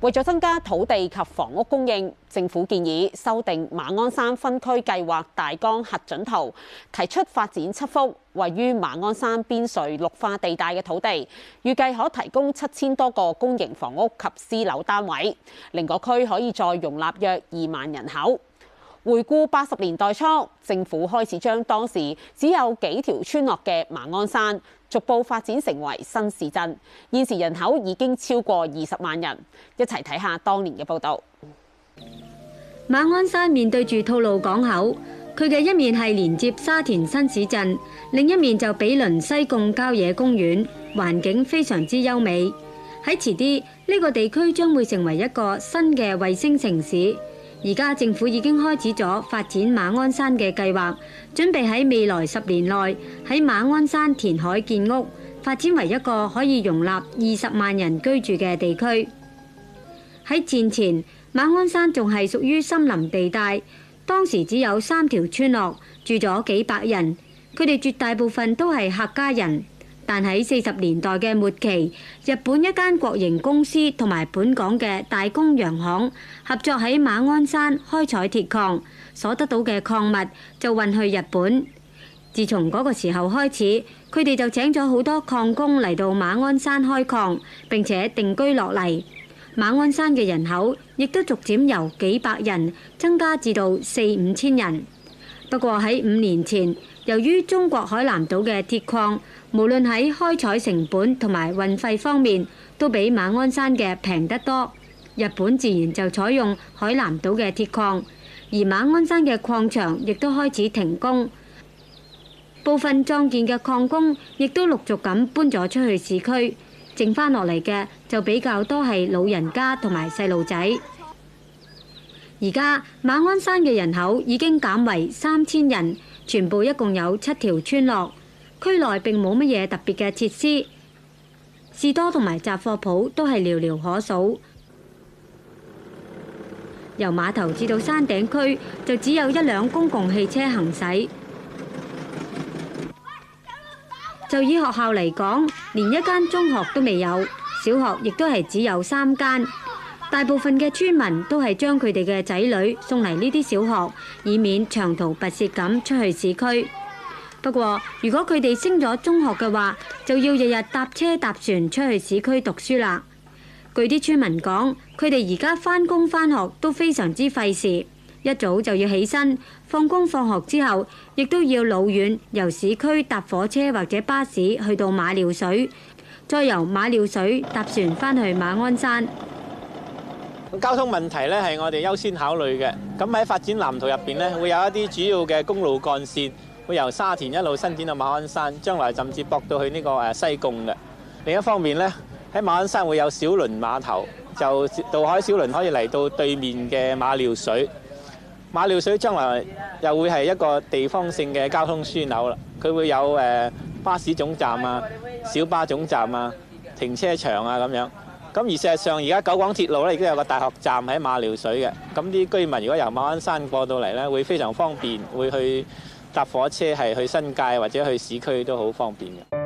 為咗增加土地及房屋供應，政府建議修訂馬鞍山分區計劃大綱核准圖，提出發展7幅位於馬鞍山邊陲綠化地帶嘅土地，預計可提供7000多個公營房屋及私樓單位，令個區可以再容納約2萬人口。回顧80年代初，政府開始將當時只有幾條村落嘅馬鞍山逐步發展成為新市鎮，現時人口已經超過20萬人。一齊睇下當年嘅報導。 馬鞍山面對住吐露港口，佢嘅一面係連接沙田新市鎮，另一面就毗鄰西貢郊野公園，環境非常之優美。喺遲啲，呢個地區將會成為一個新嘅衛星城市。而家政府已經開始咗發展馬鞍山嘅計劃，準備喺未來10年內喺馬鞍山填海建屋，發展為一個可以容納20萬人居住嘅地區。喺戰前，馬鞍山仲係屬於森林地帶，當時只有3條村落，住咗幾百人，佢哋絕大部分都係客家人。但喺40年代嘅末期，日本一間國營公司同埋本港嘅大公洋行合作喺馬鞍山開採鐵礦，所得到嘅礦物就運去日本。自從嗰個時候開始，佢哋就請咗好多礦工嚟到馬鞍山開礦，並且定居落嚟。馬鞍山嘅人口亦都逐漸由幾百人增加至到4-5千人。不過喺5年前，由於中國海南島嘅鐵礦，無論喺開採成本同埋運費方面，都比馬鞍山嘅平得多。日本自然就採用海南島嘅鐵礦，而馬鞍山嘅礦場亦都開始停工，部分壯健嘅礦工亦都陸續咁搬咗出去市區，剩翻落嚟嘅就比較多係老人家同埋細路仔。而家馬鞍山嘅人口已經減為3000人，全部一共有7條村落。區內並冇乜嘢特別嘅設施，士多同埋雜貨鋪都係寥寥可數。由碼頭至到山頂區就只有1輛公共汽車行駛。就以學校嚟講，連一間中學都未有，小學亦都係只有3間。大部分嘅村民都係將佢哋嘅仔女送嚟呢啲小學，以免長途跋涉咁出去市區。不過，如果佢哋升咗中學嘅話，就要日日搭車搭船出去市區讀書啦。據啲村民講，佢哋而家返工返學都非常之費事，一早就要起身，放工放學之後，亦都要老遠由市區搭火車或者巴士去到馬料水，再由馬料水搭船返去馬鞍山。 交通問題咧係我哋優先考慮嘅。咁喺發展藍圖入邊咧，會有一啲主要嘅公路幹線，會由沙田一路伸展到馬鞍山，將來甚至駁到去呢個西貢嘅。另一方面咧，喺馬鞍山會有小輪碼頭，就渡海小輪可以嚟到對面嘅馬料水。馬料水將來又會係一個地方性嘅交通樞紐啦。佢會有巴士總站啊、小巴總站啊、停車場啊咁樣。咁而事實上，而家九廣鐵路咧亦都有個大學站喺馬料水嘅。咁啲居民如果由馬鞍山過到嚟咧，會非常方便，會去搭火車係去新界或者去市區都好方便嘅。